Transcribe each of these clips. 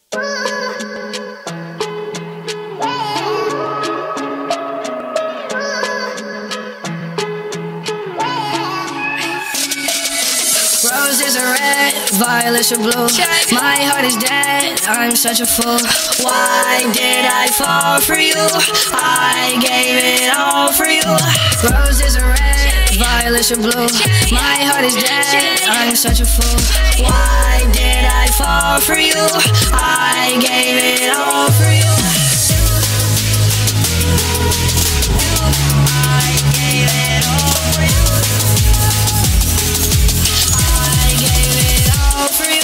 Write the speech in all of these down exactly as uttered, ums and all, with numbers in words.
Roses are red, violets are blue. My heart is dead, I'm such a fool. Why did I fall for you? I gave it all for you. Roses are red, violets are blue. My heart is dead, I'm such a fool. Why did I fall for you? I gave it all for you. I gave it all for you. For you.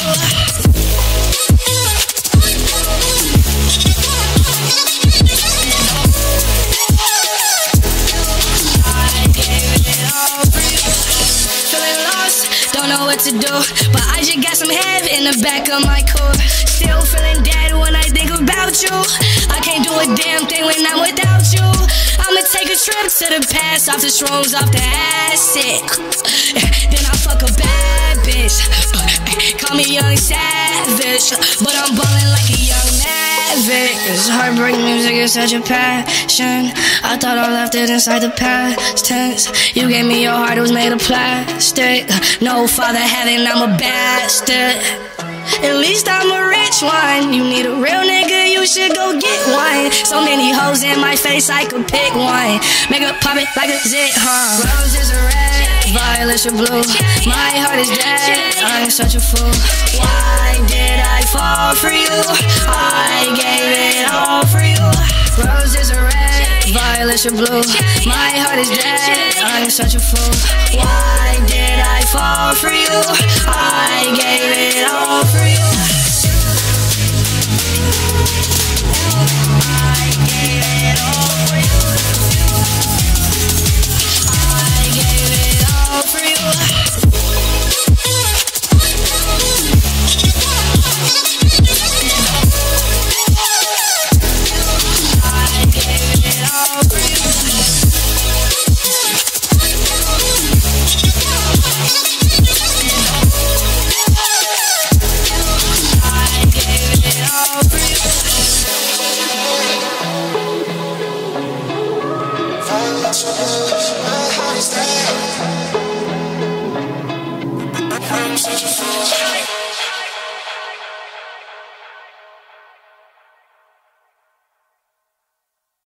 Feeling lost, don't know what to do, but I just got some head in the back of my core. Still feeling dead when I think about you. I can't do a damn thing when I'm without you. I'ma take a trip to the past, off the shrooms, off the acid. Then I fuck a bad bitch. Call me young savage, but I'm ballin' like a young maverick. Cause heartbreak music is such a passion. I thought I left it inside the past tense. You gave me your heart, it was made of plastic. No father heaven, I'm a bastard. At least I'm a rich one. You need a real nigga, you should go get one. So many hoes in my face, I could pick one. Make her pop it like a zit, huh? Roses are red, violets are blue. My heart is dead, I'm such a fool. Why did I fall for you? I gave it all for you. Roses are red, violets are blue. My heart is dead, I'm such a fool. Why did I fall for you? I gave it all for you. I gave it all.